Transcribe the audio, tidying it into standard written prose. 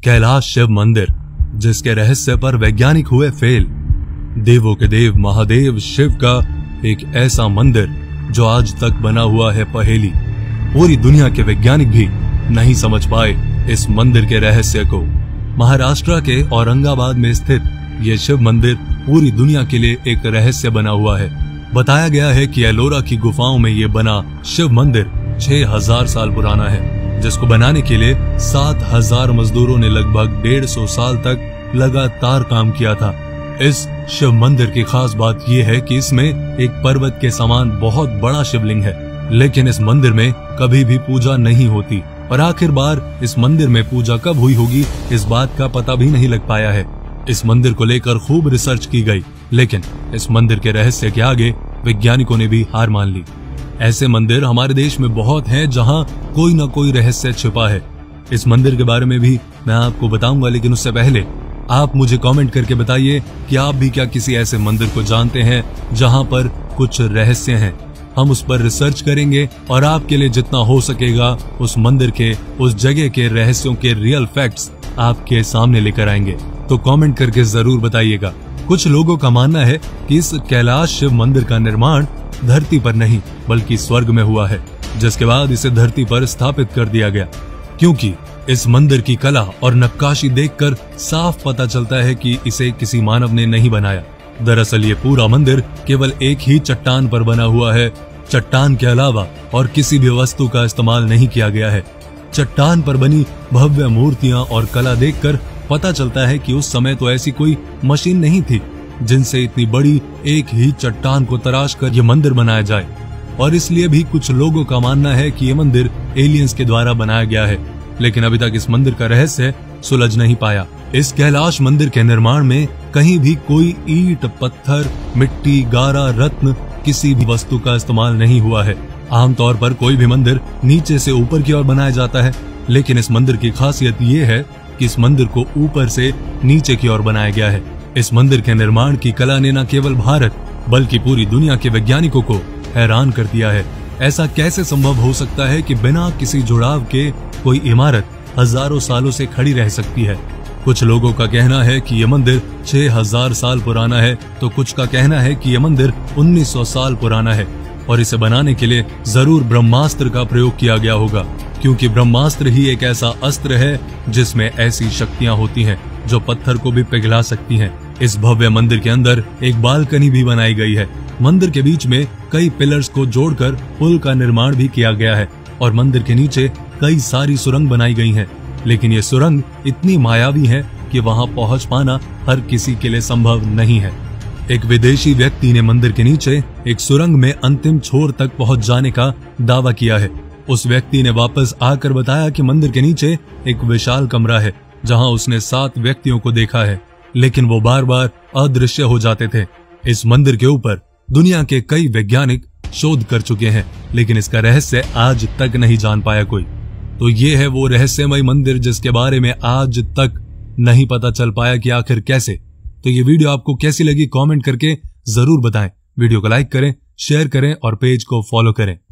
कैलाश शिव मंदिर, जिसके रहस्य पर वैज्ञानिक हुए फेल। देवों के देव महादेव शिव का एक ऐसा मंदिर जो आज तक बना हुआ है पहेली। पूरी दुनिया के वैज्ञानिक भी नहीं समझ पाए इस मंदिर के रहस्य को। महाराष्ट्र के औरंगाबाद में स्थित ये शिव मंदिर पूरी दुनिया के लिए एक रहस्य बना हुआ है। बताया गया है कि एलोरा की गुफाओं में ये बना शिव मंदिर 6000 साल पुराना है, जिसको बनाने के लिए 7000 मजदूरों ने लगभग 150 साल तक लगातार काम किया था। इस शिव मंदिर की खास बात यह है कि इसमें एक पर्वत के समान बहुत बड़ा शिवलिंग है, लेकिन इस मंदिर में कभी भी पूजा नहीं होती और आखिर बार इस मंदिर में पूजा कब हुई होगी इस बात का पता भी नहीं लग पाया है। इस मंदिर को लेकर खूब रिसर्च की गई, लेकिन इस मंदिर के रहस्य के आगे वैज्ञानिकों ने भी हार मान ली। ऐसे मंदिर हमारे देश में बहुत हैं जहां कोई ना कोई रहस्य छिपा है। इस मंदिर के बारे में भी मैं आपको बताऊंगा, लेकिन उससे पहले आप मुझे कमेंट करके बताइए कि आप भी क्या किसी ऐसे मंदिर को जानते हैं जहां पर कुछ रहस्य हैं। हम उस पर रिसर्च करेंगे और आपके लिए जितना हो सकेगा उस मंदिर के, उस जगह के रहस्यों के रियल फैक्ट्स आपके सामने लेकर आएंगे। तो कमेंट करके जरूर बताइएगा। कुछ लोगों का मानना है कि इस कैलाश शिव मंदिर का निर्माण धरती पर नहीं बल्कि स्वर्ग में हुआ है, जिसके बाद इसे धरती पर स्थापित कर दिया गया, क्योंकि इस मंदिर की कला और नक्काशी देखकर साफ पता चलता है कि इसे किसी मानव ने नहीं बनाया। दरअसल ये पूरा मंदिर केवल एक ही चट्टान पर बना हुआ है। चट्टान के अलावा और किसी भी वस्तु का इस्तेमाल नहीं किया गया है। चट्टान पर बनी भव्य मूर्तियां और कला देखकर पता चलता है कि उस समय तो ऐसी कोई मशीन नहीं थी जिनसे इतनी बड़ी एक ही चट्टान को तराश कर यह मंदिर बनाया जाए, और इसलिए भी कुछ लोगों का मानना है कि यह मंदिर एलियंस के द्वारा बनाया गया है। लेकिन अभी तक इस मंदिर का रहस्य सुलझ नहीं पाया। इस कैलाश मंदिर के निर्माण में कहीं भी कोई ईंट, पत्थर, मिट्टी, गारा, रत्न किसी भी वस्तु का इस्तेमाल नहीं हुआ है। आमतौर पर कोई भी मंदिर नीचे से ऊपर की ओर बनाया जाता है, लेकिन इस मंदिर की खासियत ये है कि इस मंदिर को ऊपर से नीचे की ओर बनाया गया है। इस मंदिर के निर्माण की कला ने न केवल भारत बल्कि पूरी दुनिया के वैज्ञानिकों को हैरान कर दिया है। ऐसा कैसे संभव हो सकता है कि बिना किसी जुड़ाव के कोई इमारत हजारों सालों से खड़ी रह सकती है। कुछ लोगों का कहना है कि यह मंदिर 6000 साल पुराना है, तो कुछ का कहना है कि यह मंदिर 1900 साल पुराना है और इसे बनाने के लिए जरूर ब्रह्मास्त्र का प्रयोग किया गया होगा, क्योंकि ब्रह्मास्त्र ही एक ऐसा अस्त्र है जिसमें ऐसी शक्तियां होती हैं जो पत्थर को भी पिघला सकती हैं। इस भव्य मंदिर के अंदर एक बालकनी भी बनाई गई है। मंदिर के बीच में कई पिलर्स को जोड़कर पुल का निर्माण भी किया गया है और मंदिर के नीचे कई सारी सुरंग बनाई गई हैं। लेकिन ये सुरंग इतनी मायावी है कि वहां पहुंच पाना हर किसी के लिए संभव नहीं है। एक विदेशी व्यक्ति ने मंदिर के नीचे एक सुरंग में अंतिम छोर तक पहुंच जाने का दावा किया है। उस व्यक्ति ने वापस आकर बताया कि मंदिर के नीचे एक विशाल कमरा है जहां उसने 7 व्यक्तियों को देखा है, लेकिन वो बार बार अदृश्य हो जाते थे। इस मंदिर के ऊपर दुनिया के कई वैज्ञानिक शोध कर चुके हैं, लेकिन इसका रहस्य आज तक नहीं जान पाया कोई। तो ये है वो रहस्यमय मंदिर जिसके बारे में आज तक नहीं पता चल पाया कि आखिर कैसे। तो ये वीडियो आपको कैसी लगी कमेंट करके जरूर बताएं। वीडियो को लाइक करें, शेयर करें और पेज को फॉलो करें।